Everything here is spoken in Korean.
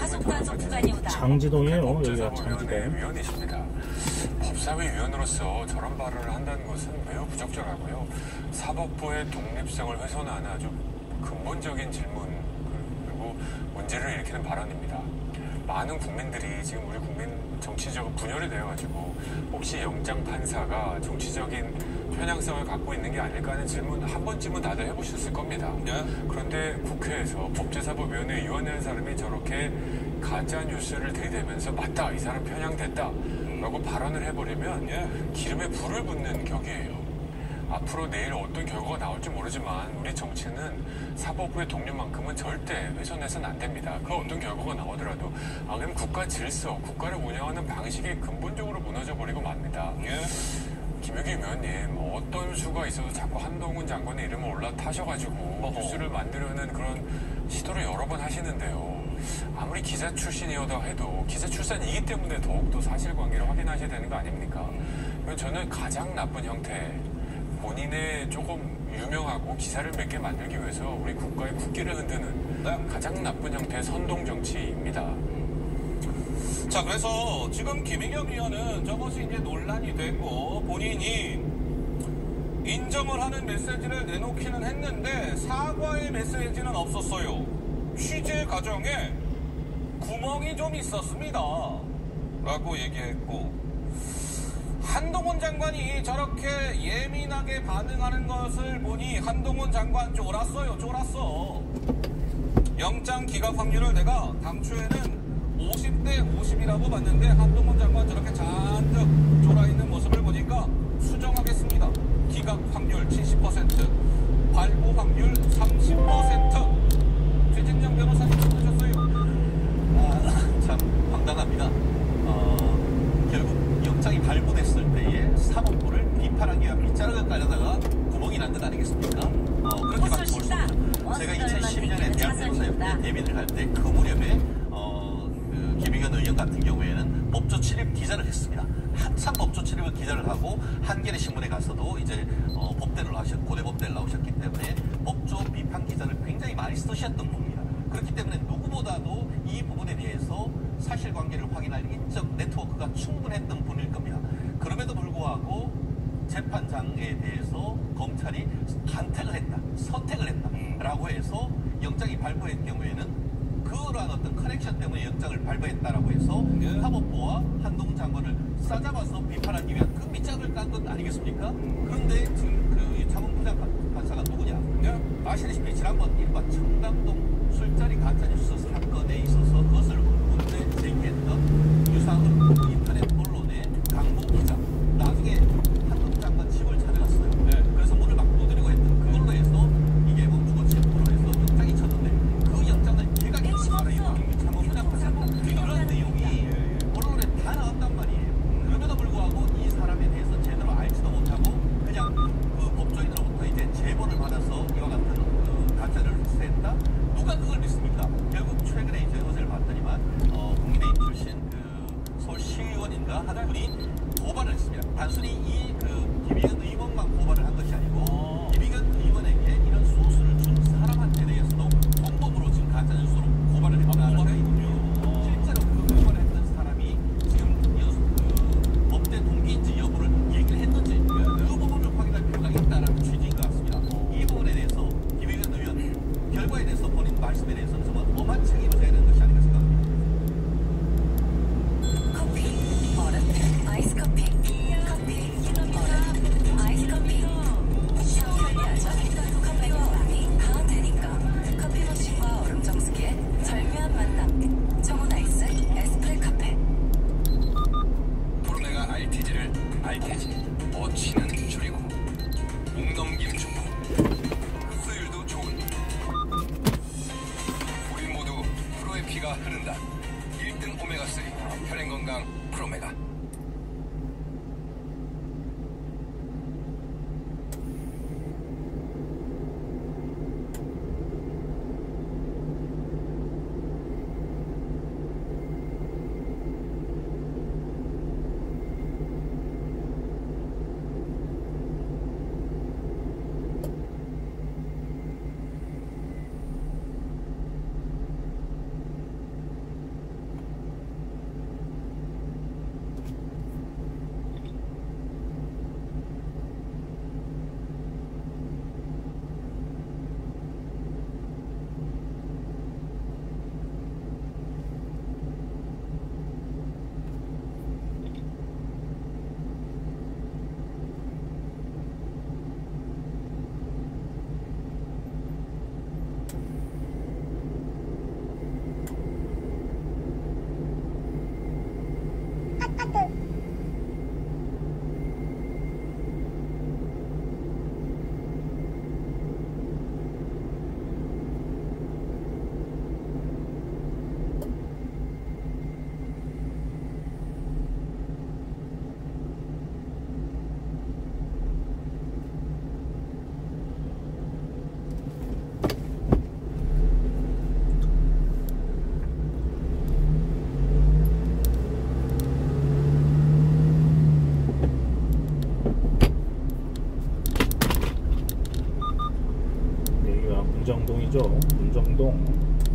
장지동이에요. 여기가 장지동. 위원이십니다. 법사위 위원으로서 저런 발언을 한다는 것은 매우 부적절하고요. 사법부의 독립성을 훼손하는 아주 근본적인 질문 그리고 문제를 일으키는 발언입니다. 많은 국민들이 지금 우리 국민 정치적으로 분열이 되어가지고 혹시 영장 판사가 정치적인 편향성을 갖고 있는 게 아닐까 하는 질문 한 번쯤은 다들 해보셨을 겁니다. 그런데 국회에서 법제사법위원회 위원회한 사람이 저렇게 가짜 뉴스를 들이대면서 맞다, 이 사람 편향됐다 라고 발언을 해버리면 기름에 불을 붓는 격이에요. 앞으로 내일 어떤 결과가 나올지 모르지만 우리 정치는 사법부의 독립만큼은 절대 훼손해서는 안 됩니다. 그 어떤 결과가 나오더라도 그럼 국가 질서, 국가를 운영하는 방식이 근본적으로 무너져버리고 맙니다. 김영기 의원님, 어떤 수가 있어도 자꾸 한동훈 장관의 이름을 올라타셔가지고 뉴스를 만들려는 그런 시도를 여러 번 하시는데요. 아무리 기자 출신이어다 해도 기자 출신이기 때문에 더욱더 사실관계를 확인하셔야 되는 거 아닙니까? 저는 가장 나쁜 형태, 본인의 조금 유명하고 기사를 몇 개 만들기 위해서 우리 국가의 국기를 흔드는 가장 나쁜 형태의 선동 정치입니다. 자, 그래서 지금 김의겸 의원은 저것이 이제 논란이 됐고 본인이 인정을 하는 메시지를 내놓기는 했는데 사과의 메시지는 없었어요. 취재 과정에 구멍이 좀 있었습니다 라고 얘기했고, 한동훈 장관이 저렇게 예민하게 반응하는 것을 보니 한동훈 장관 쫄았어. 영장 기각 확률을 내가 당초에는 50대 50이라고 봤는데 한동훈 장관 저렇게 잔뜩 쫄아있는 모습을 보니까 수정하겠습니다. 기각 확률 70%, 발부 확률 30%. 최진영 변호사님 어떠셨어요? 참 황당합니다. 결국 영장이 발부됐을 때에 사법부를 비판하기 위한 빗자루가 깔려다가 구멍이 난 것 아니겠습니까? 그렇게밖에 볼 수 없죠. 제가 2012년에 대학교에서 데뷔를 할 때 그 무렵에 김의겸 의원 같은 경우에는 법조 출입 기자를 했습니다. 한참 법조 출입을 기자를 하고 한겨레 신문에 가서도 이제 고대 법대를 나오셨기 때문에 법조 비판 기자를 굉장히 많이 쓰셨던 분입니다. 그렇기 때문에 누구보다도 이 부분에 대해서 사실관계를 확인할 인적 네트워크가 충분했던 분일 겁니다. 그럼에도 불구하고 재판장에 대해서 검찰이 선택을 했다라고 해서 영장이 발부된 경우에는 그러한 어떤 커넥션 때문에 영장을 발부했다라고 해서 사법부와 한동훈 장관을 싸잡아서 비판하기 위한 그 밑장을 깐 것 아니겠습니까? 그런데 지금 그 차문 부장판사가 누구냐? 아시다시피 지난번 일반 청담동 술자리 가짜뉴스 사건에 있어서 그것을 문제 제기했던 유상은 인터넷 언론의 강모 기자, 나중에 한동훈 장관 집을 찾아갔어요. 그래서 문을 막 두드리고 했던 그걸로 해서 이게 멈추고 체포로 해서 영장이 쳤는데 그 영장은 일각에서 차문 부장판사가 이런 내용이 언론에 다 나왔단 말이에요. 그럼에도 불구하고 이 사람에 대해서 제대로 알지도 못하고 그냥 그 법조인으로부터 이제 제보를 받아서 이와 같은 가짜를 수사했다? 누가 그걸 믿습니까? 결국 최근에 이제 어제를 봤더니만 국민의힘 출신 그 서울시의원인가 하는 분이 고발을 했습니다. 단순히 이 김의겸 의원만 고발을 한 것이 아니고 김의겸 의원에게 이런 소수를 준 사람한테 대해서도 공범으로 지금 가짜뉴스로 고발을 했다는 거예요. 실제로 그 고발을 했던 사람이 지금 법대 동기인지 여부를 얘기를 했는지 그 부분을 확인할 필요가 있다는 취지인 것 같습니다. 이 부분에 대해서 김의겸 의원 결과에 대해서 본인 말씀에 대해서는 정말 엄한 책임을 져야 되는 것이 아닌가 생각합니다. 아이스 커피, 아이스 커피. 편리하죠? 커피와 왕이 다 되니까. 커피 머신과 얼음 정수기의 절묘한 만남. 청원 아이스 에스프레 카페. 프로메가 RTG를 RTG 어치는 줄이고 목 넘김 좋고 흡수율도 좋은 우리 모두 프로의 피가 흐른다. 1등 오메가3 혈행건강 프로메가. 문정동이죠. 문정동.